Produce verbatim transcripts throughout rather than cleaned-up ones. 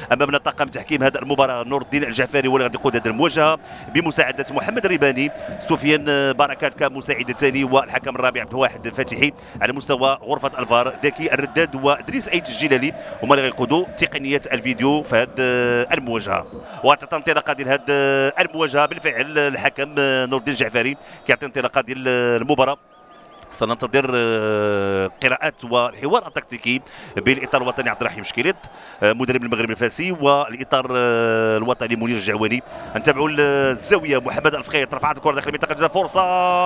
امامنا طاقم تحكيم هذا المباراه نور الدين الجعفري هو اللي غادي يقود هذه المواجهه بمساعده محمد الريباني، سفيان بركات كمساعد ثاني، والحكم الرابع عبد الواحد فتحي. على مستوى غرفه الفار ذكي الرداد وادريس ايت الجلالي هما اللي غيقودوا تقنيه الفيديو في هذه المواجهه. وغتعطي انطلاقه ديال هذه المواجهه بالفعل الحكم نور الدين الجعفري كيعطي انطلاقه ديال المباراه. سننتظر قراءات والحوار التكتيكي بين الاطار الوطني عبد الرحيم شكيليط مدرب المغرب الفاسي والاطار الوطني منير الجعواني. نتابعوا الزاويه محمد الفخيط رفعت الكره داخل منطقه الجزاء، فرصه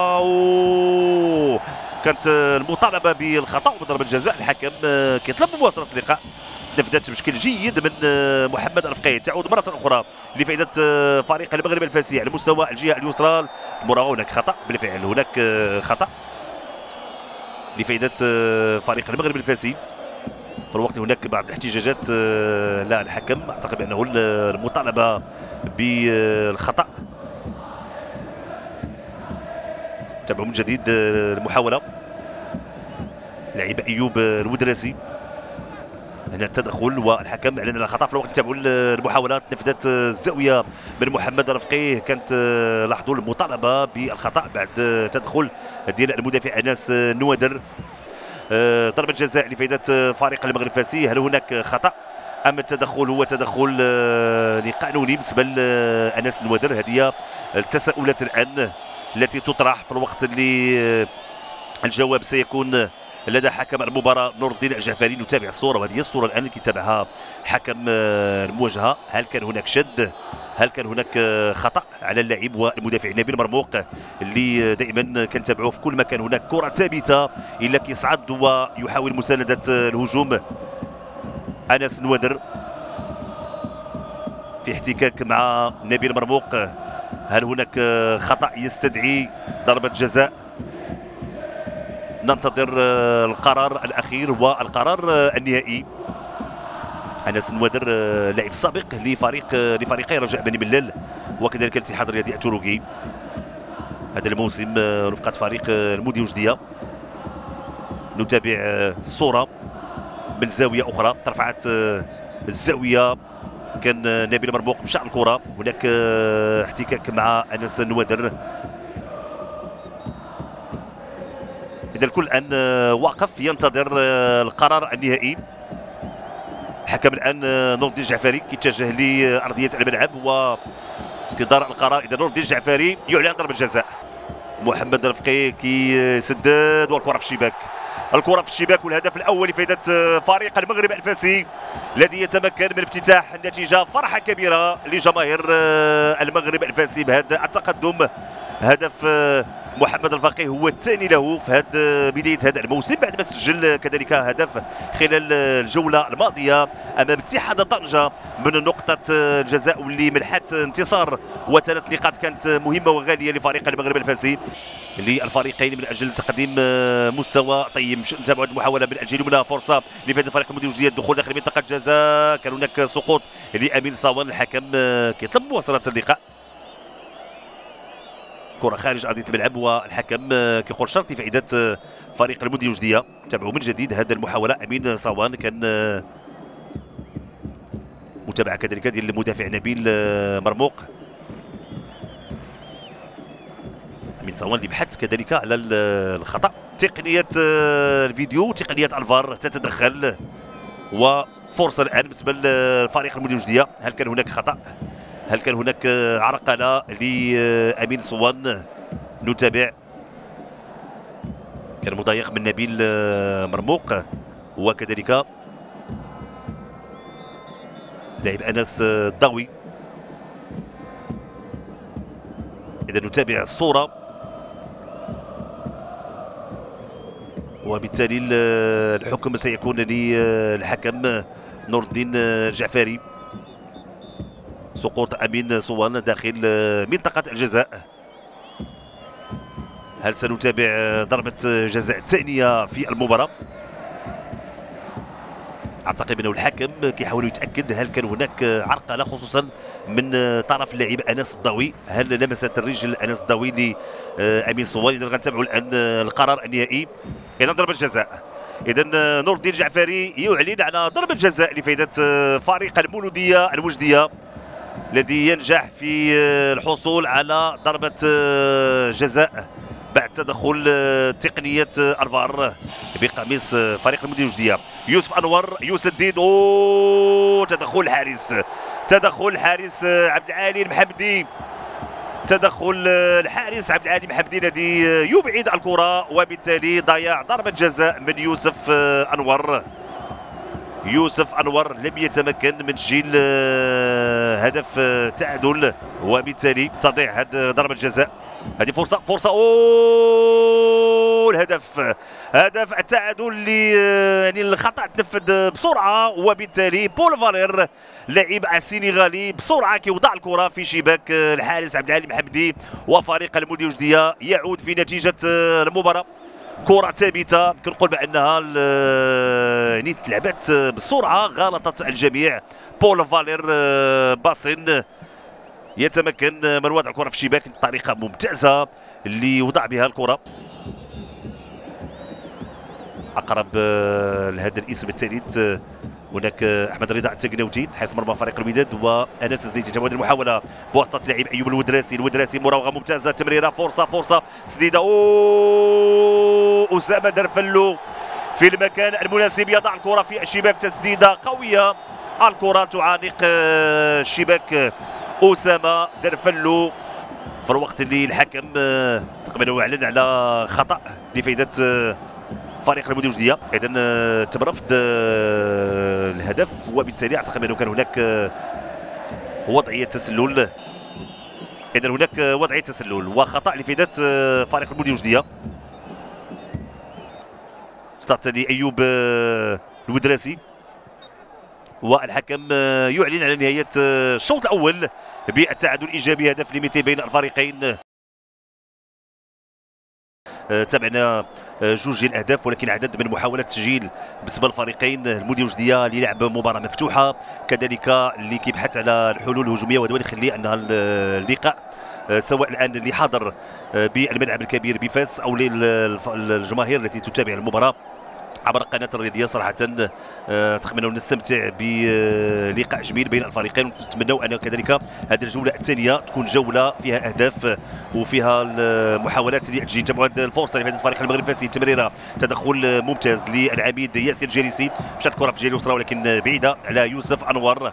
كانت المطالبه بالخطا وبضربه جزاء. الحكم كيطلب مواصله اللقاء، نفذت بشكل جيد من محمد الفقيه. تعود مره اخرى لفائده فريق المغرب الفاسي على مستوى الجهه اليسرى. المراوغه هناك خطا بالفعل، هناك خطا لفائده فريق المغرب الفاسي. في الوقت هناك بعض الاحتجاجات لا الحكم اعتقد بانه المطالبه بالخطا. تابعوا من جديد المحاوله لعيب ايوب الودراسي، هنا التدخل والحكم اعلن على خطا. في الوقت تابعوا المحاولات، نفذت الزاويه من محمد الفقيه، كانت لاحظوا المطالبه بالخطا بعد تدخل ديال المدافع انس نوادر. ضربه جزاء لفائده فريق المغرب الفاسي. هل هناك خطا ام التدخل هو تدخل قانوني بالنسبه لانس نوادر؟ هذه التساؤلات الان التي تطرح في الوقت اللي الجواب سيكون لدى حكم المباراة نور الدين الجعفري. نتابع الصورة، وهذه الصورة الآن اللي كتابعها حكم المواجهة. هل كان هناك شد؟ هل كان هناك خطأ على اللاعب والمدافع نبيل مرموق اللي دائما كنتابعوه في كل مكان؟ هناك كرة ثابتة إلا كيصعد ويحاول مساندة الهجوم أنس نوادر في احتكاك مع نبيل مرموق. هل هناك خطأ يستدعي ضربة جزاء؟ ننتظر القرار الاخير والقرار النهائي. انس نوادر لاعب سابق لفريق لفريقي رجاء بني ملال وكذلك الاتحاد الرياضي التروكي هذا الموسم رفقه فريق المودي وجديه. نتابع الصوره من زاويه اخرى، ترفعت الزاويه، كان نبيل مرموق مشى الكره، هناك احتكاك مع انس نوادر. إذا الكل الآن واقف ينتظر القرار النهائي. الحكم الآن نور الدين الجعفري كيتجه لأرضية الملعب وانتظار القرار. إذا نور الدين الجعفري يعلن ضربة جزاء. محمد الفقيه كيسدد والكرة في الشباك، الكرة في الشباك، والهدف الأول لفائدة فريق المغرب الفاسي الذي يتمكن من افتتاح النتيجة. فرحة كبيرة لجماهير المغرب الفاسي بهذا التقدم. هدف محمد الفقيه هو الثاني له في هذا بدايه هذا الموسم بعد ما سجل كذلك هدف خلال الجوله الماضيه امام اتحاد طنجه من نقطه الجزاء واللي منحت انتصار وثلاث نقاط كانت مهمه وغاليه لفريق المغرب الفاسي للفريقين من اجل تقديم مستوى طيب. نتابعوا المحاوله من اجل منها فرصه لفائده فريق المودي وجديه الدخول داخل منطقه الجزاء. كان هناك سقوط لامين صوان، الحكم كيطلب مواصله اللقاء. كرة خارج أرضية الملعب والحكم كيقول شرط لفائدة فريق المودي وجدية. تابعوا من جديد هذه المحاولة. أمين صوان كان متابعة كذلك ديال المدافع نبيل مرموق. أمين صوان اللي بحث كذلك على الخطأ. تقنية الفيديو وتقنية الفار تتدخل، وفرصة الآن بالنسبة لفريق المودي وجدية. هل كان هناك خطأ؟ هل كان هناك عرقلة لأمين صوان؟ نتابع. كان مضايق من نبيل مرموق وكذلك لاعب أنس الضاوي. إذا نتابع الصورة، وبالتالي الحكم سيكون للحكم نور الدين الجعفري. سقوط امين صوان داخل منطقه الجزاء. هل سنتابع ضربه جزاء ثانيه في المباراه؟ اعتقد انه الحكم كيحاول يتاكد هل كان هناك عرقله خصوصا من طرف اللاعب انس الضاوي. هل لمست الرجل انس الضاوي لامين صوان؟ اذا غنتابعوا الان القرار النهائي. اذا ضربه جزاء، اذا نور الدين الجعفري يعلن على ضربه جزاء لفائده فريق المولوديه الوجديه الذي ينجح في الحصول على ضربه جزاء بعد تدخل تقنيه الفار بقميص فريق المولوديه الوجديه. يوسف انور يسدد، اوه تدخل الحارس، تدخل الحارس عبد العالي المحمدي، تدخل الحارس عبد العالي المحمدي الذي يبعد الكره وبالتالي ضياع ضربه جزاء من يوسف انور. يوسف انور لم يتمكن من تسجيل هدف تعادل وبالتالي تضيع هذه ضربه جزاء. هذه فرصه فرصه اوه الهدف، هدف التعادل اللي يعني الخطا تنفذ بسرعه وبالتالي بول فالير لاعب السنغالي بسرعه كيوضع الكره في شباك الحارس عبد العالي المحمدي وفريق المولوديه الوجديه يعود في نتيجه المباراه. كرة ثابتة كنقول بأنها يعني تلعبت بسرعة غلطت الجميع. بول فالير باسين يتمكن من وضع الكرة في الشباك بطريقة ممتازة اللي وضع بها الكرة. أقرب لهذا الاسم الثالث هناك احمد رضا التقناوتي حارس مرمى فريق الوداد وانس الزيتي. تمواد المحاوله بواسطه لاعب ايوب الودراسي، الودراسي مراوغه ممتازه، تمريره فرصه فرصه تسديده، اوه اسامه درفلو في المكان المناسب يضع الكره في الشباك، تسديده قويه، الكره تعانق الشباك اسامه درفلو في الوقت اللي الحكم تقريبا اعلن على خطا لفائده فريق المولوديه الوجديه. اذا تم رفض الهدف وبالتالي اعتقد انه كان هناك وضعيه تسلل. اذا هناك وضعيه تسلل وخطا لفائده فريق المولوديه الوجديه. ستارت لايوب الودراسي والحكم يعلن على نهايه الشوط الاول بالتعادل الايجابي، هدف لمثل بين الفريقين. تابعنا جوج ديال الاهداف ولكن عدد من محاولات التسجيل بالنسبه للفريقين. المولوديه الوجديه اللي لعب مباراه مفتوحه، كذلك اللي كيبحث على الحلول الهجوميه، وهذا اللي يخلي ان اللقاء سواء الان اللي حاضر بالملعب الكبير بفاس او للجماهير التي تتابع المباراه عبر قناه الرياضيه صراحه نتمنوا نستمتع بلقاء جميل بين الفريقين، ونتمنوا ان كذلك هذه الجوله الثانيه تكون جوله فيها اهداف وفيها المحاولات اللي تجي. تبعوا هذه الفرصه لهذا الفريق المغربي الفاسي، تمريره تدخل ممتاز للعميد ياسر جريسي، مشات الكره في الجهه اليسرى ولكن بعيده على يوسف انور.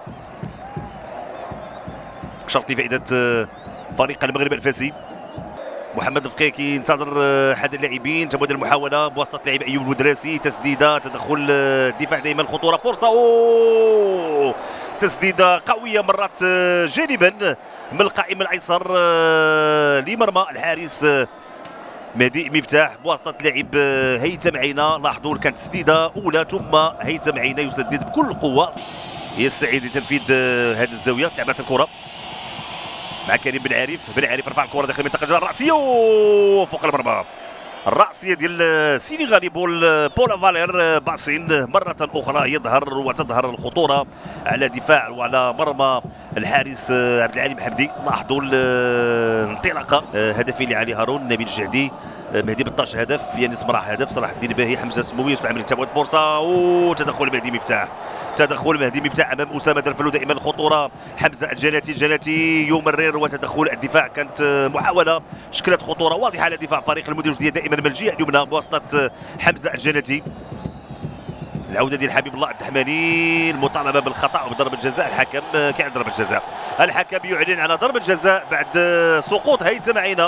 شرط فائده فريق المغرب الفاسي. محمد الفقيه كينتظر احد اللاعبين، تم المحاوله بواسطه لاعب ايوب الودراسي، تسديده تدخل الدفاع دائما الخطوره، فرصه اوه تسديده قويه مرت جانبا من القائم الايسر لمرمى الحارس مهدي مفتاح بواسطه لاعب هيثم عينه. لاحظوا كانت تسديده اولى ثم هيثم عينه يسدد بكل قوه. يستعيد لتنفيذ هذه الزاويه، لعبت الكره مع كريم بن عارف، بن عارف رفع الكره داخل المنطقه الجزاء الراسيه فوق المرمى، الراسيه ديال السنغالي بول بول فالير باسين. مره اخرى يظهر وتظهر الخطوره على دفاع وعلى مرمى الحارس عبد العالي المحمدي. لاحظوا الانطلاقه، هدفين لعلي هارون، نبيل الجعدي، مهدي بطاش هدف، يانس مرح هدف، صلاح الدين باهي، حمزه السموي، يوسف عمري. تابعوا الفرصه وتدخل مهدي مفتاح، تدخل مهدي مفتاح امام اسامه درفلو، دائما الخطوره. حمزه الجناتي، الجناتي يمرر وتدخل الدفاع، كانت محاوله شكلت خطوره واضحه على دفاع فريق المولوديه الوجديه دائما من الجهه اليمنى بواسطه حمزه الجناتي. العوده ديال حبيب الله الدحماني، المطالبه بالخطا وبضربه جزاء، الحكم كيعد ضربه جزاء، الحكم يعلن على ضربه جزاء بعد سقوط هيثم عينه.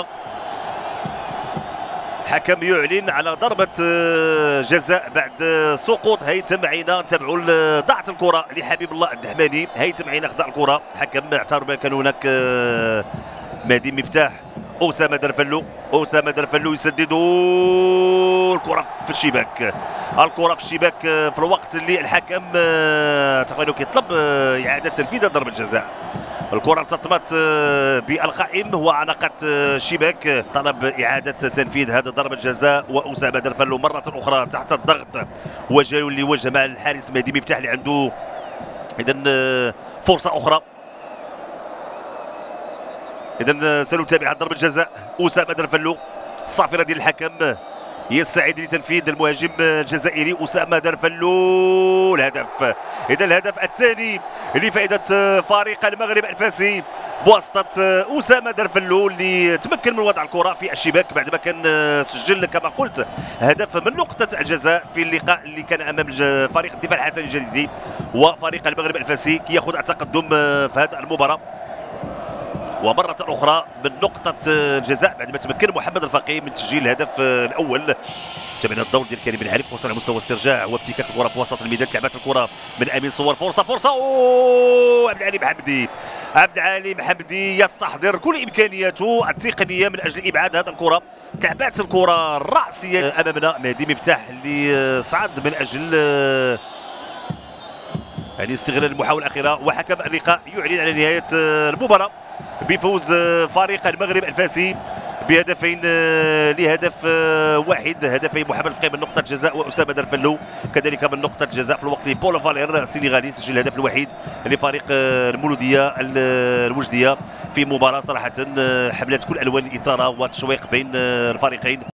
الحكم يعلن على ضربة جزاء بعد سقوط هيثم عينه. تابعوا ضاعت الكرة لحبيب الله الدحماني، هيثم عينه خضع الكرة، الحكم اعتبر بأن كان هناك مهدي مفتاح. أسامة درفلو، أسامة درفلو يسدد الكرة في الشباك، الكرة في الشباك في الوقت اللي الحكم تقريبا كيطلب إعادة تنفيذ ضربة جزاء. الكرة التطمت بالقائم وعنقت الشباك، طلب إعادة تنفيذ هذا ضربة جزاء، وأسامة درفلو مرة أخرى تحت الضغط وجه لوجه مع الحارس مهدي مفتاح اللي عنده إذا فرصة أخرى. إذا سنتابع ضربة جزاء أسامة درفلو، الصافرة ديال الحكم يستعد لتنفيذ المهاجم الجزائري أسامة درفلو الهدف. إذا الهدف الثاني لفائدة فريق المغرب الفاسي بواسطة أسامة درفلو اللي تمكن من وضع الكرة في الشباك بعد ما كان سجل كما قلت هدف من نقطة الجزاء في اللقاء اللي كان أمام فريق الدفاع الحسني الجديدي وفريق المغرب الفاسي كي يأخذ التقدم في هذه المباراة. ومرة أخرى من نقطة الجزاء بعد ما تمكن محمد الفقيه من تسجيل الهدف الأول. تابعنا الدور ديال كريم بن عارف خصوصا على مستوى استرجاع وافتكاك الكرة في وسط الميدان. لعبت الكرة من أمين صور فرصة فرصة أوه عبد العالي محمدي عبد العالي محمدي يستحضر كل إمكانياته التقنية من أجل إبعاد هذه الكرة. لعبت الكرة الرأسية أمامنا مهدي مفتاح اللي صعد من أجل يعني استغلال المحاولة الأخيرة وحكم اللقاء يعلن على نهاية المباراة بفوز فريق المغرب الفاسي بهدفين لهدف واحد. هدفي محمد الفقيه من نقطة جزاء وأسامة درفلو كذلك من نقطة جزاء في الوقت بولو فالير السنغالي سجل الهدف الوحيد لفريق المولودية الوجدية في مباراة صراحة حملت كل ألوان الإثارة والتشويق بين الفريقين.